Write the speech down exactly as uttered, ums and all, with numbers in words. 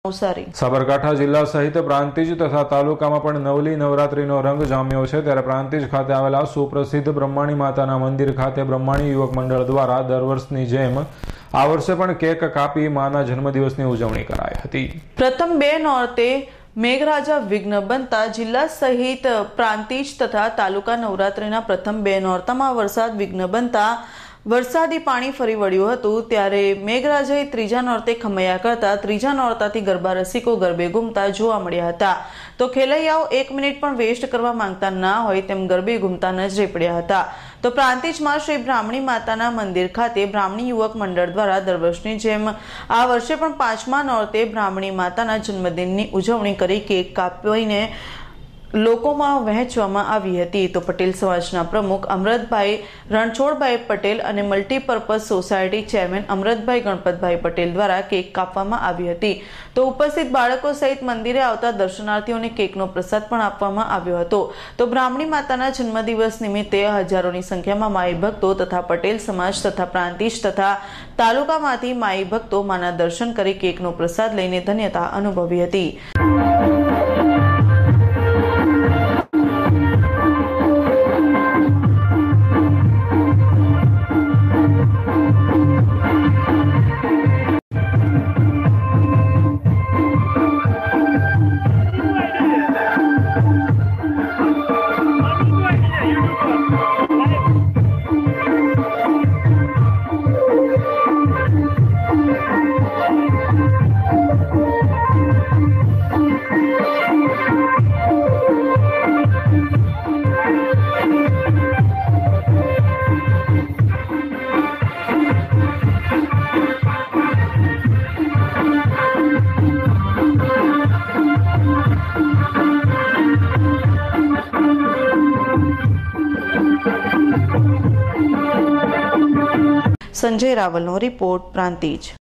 સાબરકાંઠા જિલ્લા સહિત પ્રાંતિજ તથા તાલુકામાં પણ નવલી નવરાત્રીનો રંગ જામ્યો છે। ત્યારે પ્રાંતિજ ખાતે આવેલા સુપ્રસિદ્ધ બ્રહ્માણી માતાના મંદિર ખાતે બ્રહ્માણી યુવક મંડળ દ્વારા દર વર્ષની જેમ આ વર્ષે પણ કેક કાપી માના જન્મદિવસની ઉજવણી કરાઈ હતી। પ્રથમ બે નોરતે મેઘરાજા વિઘ્ન બનતા जिला सहित प्रांतिज तथा तालुका नवरात्रिना प्रथम बे नोरतामां वरसाद विघ्न बनता वरसादी पाणी फरी वळ्युं हतुं। त्यारे मेघराजाए त्रीजा नोरते खमैया करता त्रीजा नोरताथी गरबा रसिको गरबे घूमता जोवा मळ्या हता। तो खेलैयाओ एक मिनिट पण वेस्ट करवा मांगता ना होय तेम गरबे घूमता नजरे पड्या हता। तो प्रांतिजमां श्री ब्राह्मणी माताना मंदिर खाते ब्राह्मणी युवक मंडळ द्वारा दर वर्षनी जेम आ वर्षे पण पांचमा नोरते ब्राह्मणी माताना जन्मदिननी उजवणी करी केक कापीने लोकोमां वहेंचवामां आवी हती। तो पटेल समाजना प्रमुख अमृतभाई रणछोड़भाई पटेल अने multipurpose society chairman Amrutbhai Ganpatbhai Patel द्वारा केक कापवामां आवी हती। तो उपस्थित बाळको सहित मंदिरे आवता दर्शनार्थीओने केकनो प्रसाद पण आपवामां आव्यो हतो। तो ब्राह्मणी माताना जन्मदिवस निमित्ते हजारोनी संख्यामां माई भक्तो तथा पटेल समाज तथा प्रांतिज तथा तालुकामांथी माई भक्तो माना दर्शन करी केकनो प्रसाद लईने धन्यता अनुभवी हती। संजय रावल नो रिपोर्ट प्रांतिज।